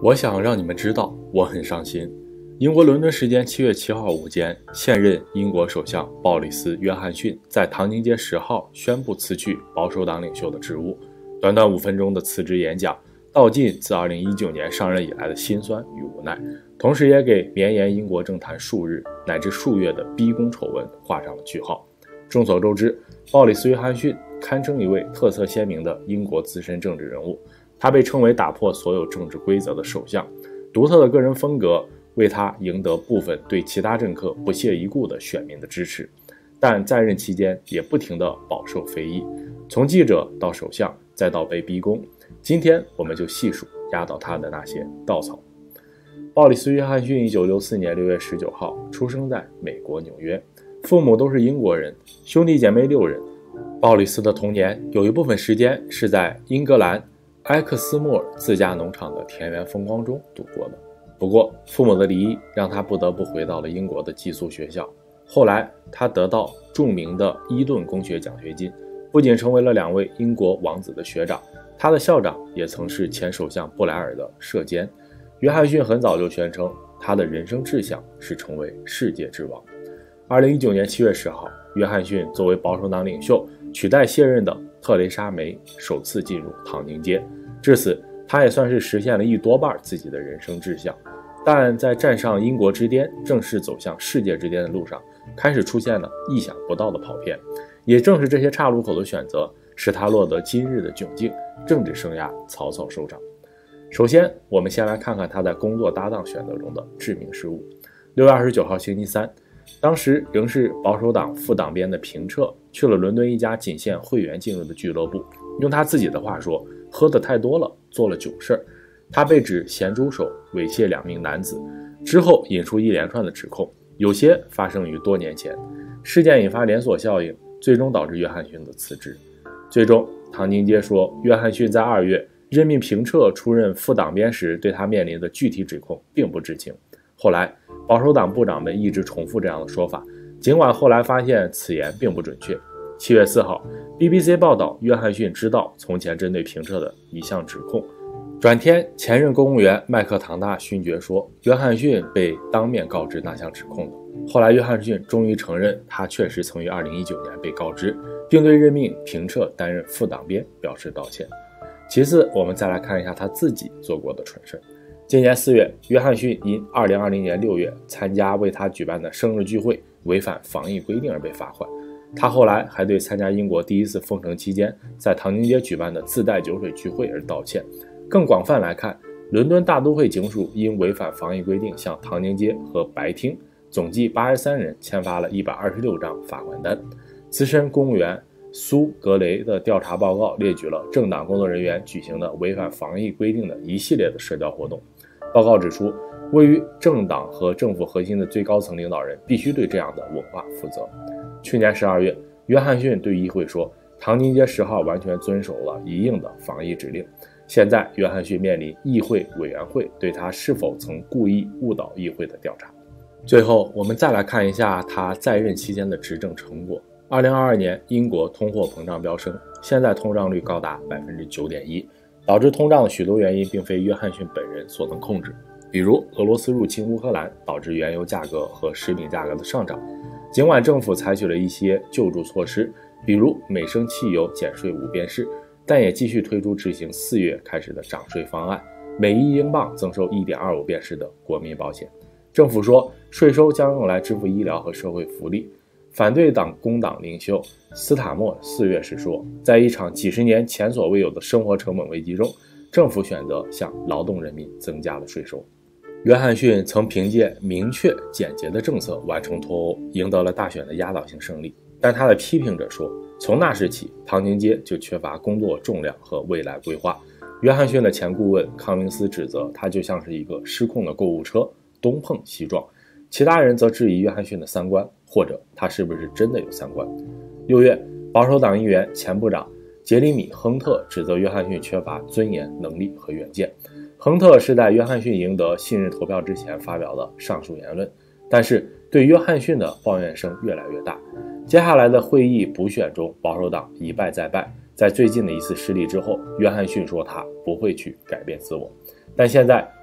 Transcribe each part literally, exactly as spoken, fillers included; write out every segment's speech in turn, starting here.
我想让你们知道，我很伤心。英国伦敦时间七月七号午间，现任英国首相鲍里斯·约翰逊在唐宁街十号宣布辞去保守党领袖的职务。短短五分钟的辞职演讲，道尽自二零一九年上任以来的辛酸与无奈，同时也给绵延英国政坛数日乃至数月的逼宫丑闻画上了句号。众所周知，鲍里斯·约翰逊堪称一位特色鲜明的英国资深政治人物，他被称为打破所有政治规则的首相，独特的个人风格为他赢得部分对其他政客不屑一顾的选民的支持，但在任期间也不停地饱受非议，从记者到首相再到被逼宫。今天我们就细数压倒他的那些稻草。鲍里斯·约翰逊一九六四年六月十九号出生在美国纽约，父母都是英国人，兄弟姐妹六人。鲍里斯的童年有一部分时间是在英格兰埃克斯莫尔自家农场的田园风光中度过的。不过父母的离异让他不得不回到了英国的寄宿学校，后来他得到著名的伊顿公学奖学金，不仅成为了两位英国王子的学长，他的校长也曾是前首相布莱尔的舍监。约翰逊很早就宣称他的人生志向是成为世界之王。二零一九年七月十号，约翰逊作为保守党领袖取代卸任的特蕾莎梅首次进入唐宁街，至此他也算是实现了一多半自己的人生志向。但在站上英国之巅，正式走向世界之巅的路上，开始出现了意想不到的跑偏。也正是这些岔路口的选择，使他落得今日的窘境，政治生涯草草收场。首先，我们先来看看他在工作搭档选择中的致命失误。六月二十九号星期三，当时仍是保守党副党鞭的平彻去了伦敦一家仅限会员进入的俱乐部，用他自己的话说，喝得太多了，做了囧事。他被指咸猪手猥亵两名男子，之后引出一连串的指控，有些发生于多年前。事件引发连锁效应，最终导致约翰逊的辞职。最终唐宁街说，约翰逊在二月任命平彻出任副党鞭时对他面临的具体指控并不知情。后来保守党部长们一直重复这样的说法，尽管后来发现此言并不准确。七月四号 B B C 报道，约翰逊知道从前针对平彻的一项指控。转天，前任公务员麦克唐纳勋爵说，约翰逊被当面告知那项指控的。后来约翰逊终于承认他确实曾于二零一九年被告知，并对任命平彻担任副党鞭表示道歉。其次，我们再来看一下他自己做过的蠢事。今年四月，约翰逊因二零二零年六月参加为他举办的生日聚会违反防疫规定而被罚款。他后来还对参加英国第一次封城期间在唐宁街举办的自带酒水聚会而道歉。更广泛来看，伦敦大都会警署因违反防疫规定向唐宁街和白厅总计八十三人签发了一百二十六张罚款单。资深公务员苏格雷的调查报告列举了政党工作人员举行的违反防疫规定的一系列的社交活动。报告指出，位于政党和政府核心的最高层领导人必须对这样的文化负责。去年十二月，约翰逊对议会说，唐宁街十号完全遵守了一应的防疫指令。现在约翰逊面临议会委员会对他是否曾故意误导议会的调查。最后，我们再来看一下他在任期间的执政成果。二零二二年，英国通货膨胀飙升，现在通胀率高达 百分之九点一， 导致通胀的许多原因并非约翰逊本人所能控制，比如俄罗斯入侵乌克兰导致原油价格和食品价格的上涨。尽管政府采取了一些救助措施，比如每升汽油减税五便士，但也继续推出执行四月开始的涨税方案，每一英镑增收 一点二五便士的国民保险。政府说，税收将用来支付医疗和社会福利。反对党工党领袖斯塔默四月时说，在一场几十年前所未有的生活成本危机中，政府选择向劳动人民增加了税收。约翰逊曾凭借明确简洁的政策完成脱欧，赢得了大选的压倒性胜利。但他的批评者说，从那时起，唐宁街就缺乏工作重量和未来规划。约翰逊的前顾问康明斯指责他就像是一个失控的购物车，东碰西撞。其他人则质疑约翰逊的三观，或者他是不是真的有三观。六月，保守党议员前部长杰里米·亨特指责约翰逊缺乏尊严、能力和远见。亨特是在约翰逊赢得信任投票之前发表的上述言论，但是对约翰逊的抱怨声越来越大。接下来的会议补选中，保守党一败再败。在最近的一次失利之后，约翰逊说他不会去改变自我。但现在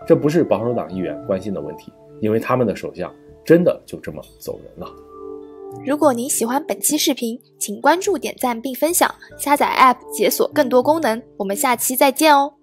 这不是保守党议员关心的问题，因为他们的首相真的就这么走人了。 如果您喜欢本期视频，请关注、点赞并分享，下载 App 解锁更多功能。我们下期再见哦。